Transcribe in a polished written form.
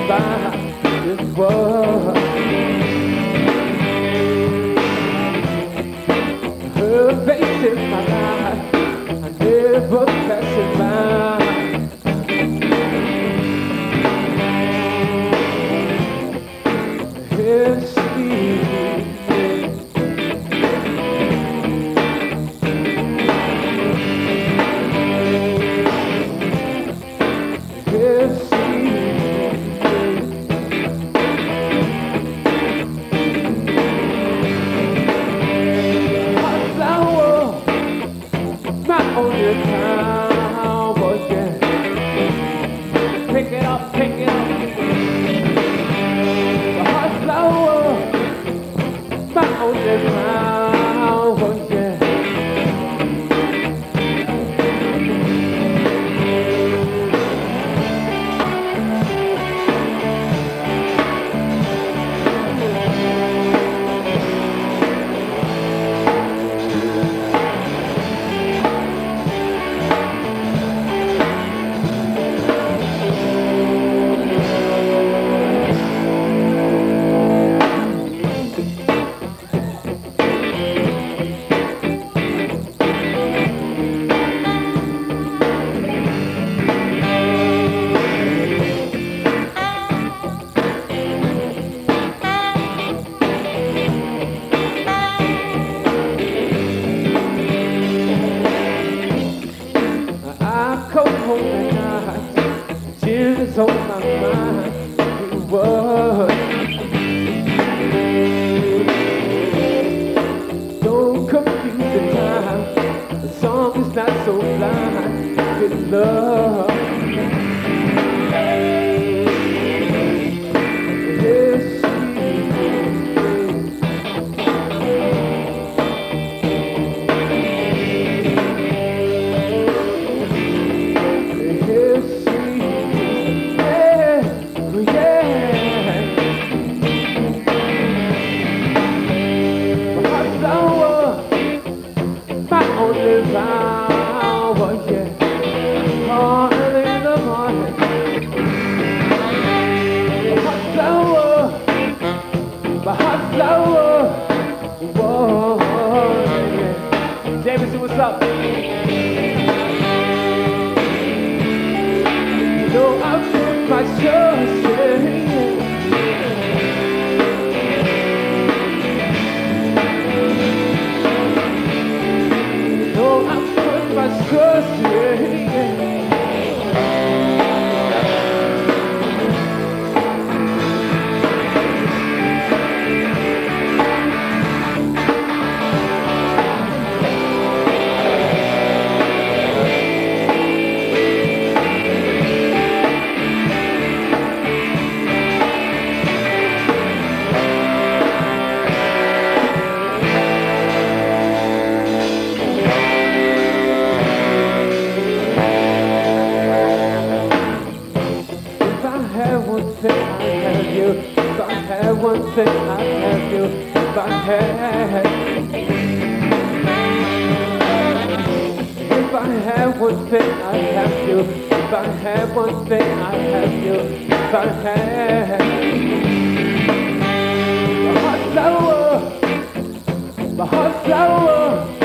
by this world. Her face in my life, I never pass it by. Yes, tears on my mind, it was so confusing time. The song is not so blind with love. What's up? You know I put my trust in you. You know I put my trust in you. If I had one thing, I'd have you. If I had one thing, I'd have you. If I had one thing, I'd have you. If I had my heart flower, my heart flower.